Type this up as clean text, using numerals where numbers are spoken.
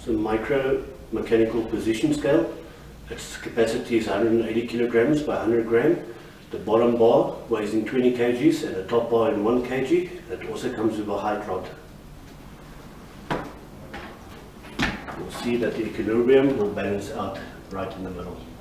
It's a micro mechanical position scale. Its capacity is 180 kilograms by 100 gram. The bottom bar weighs in 20 kgs and the top bar in 1 kg. It also comes with a height rod. You'll see that the equilibrium will balance out right in the middle.